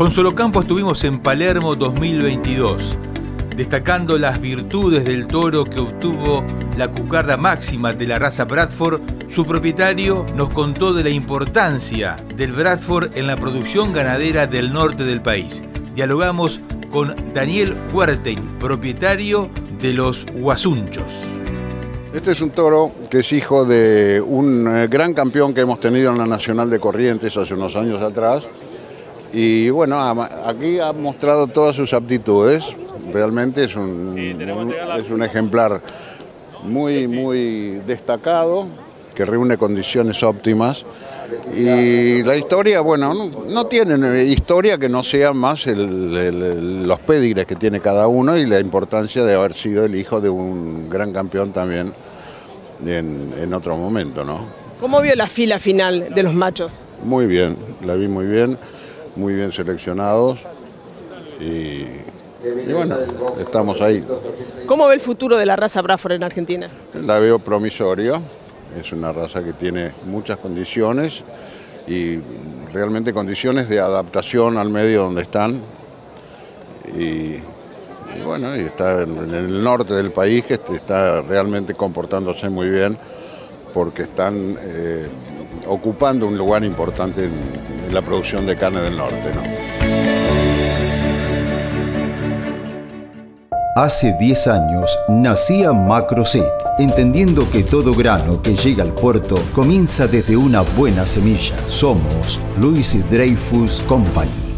Con Solocampo estuvimos en Palermo 2022, destacando las virtudes del toro que obtuvo la cucarda máxima de la raza Bradford. Su propietario nos contó de la importancia del Bradford en la producción ganadera del norte del país. Dialogamos con Daniel Huertein, propietario de los Guasunchos. Este es un toro que es hijo de un gran campeón que hemos tenido en la Nacional de Corrientes hace unos años atrás. Y bueno, aquí ha mostrado todas sus aptitudes. Realmente es un ejemplar muy destacado, que reúne condiciones óptimas. Y la historia, bueno, no tiene historia que no sea más los pedigres que tiene cada uno y la importancia de haber sido el hijo de un gran campeón también en otro momento, ¿no? ¿Cómo vio la fila final de los machos? Muy bien, la vi muy bien seleccionados y bueno, estamos ahí. ¿Cómo ve el futuro de la raza Bradford en Argentina? La veo promisorio. Es una raza que tiene muchas condiciones y realmente condiciones de adaptación al medio donde están. Y bueno, y está en el norte del país, que está realmente comportándose muy bien porque están ocupando un lugar importante en la producción de carne del norte, ¿no? Hace 10 años nacía Macroseed, entendiendo que todo grano que llega al puerto comienza desde una buena semilla. Somos Louis Dreyfus Company.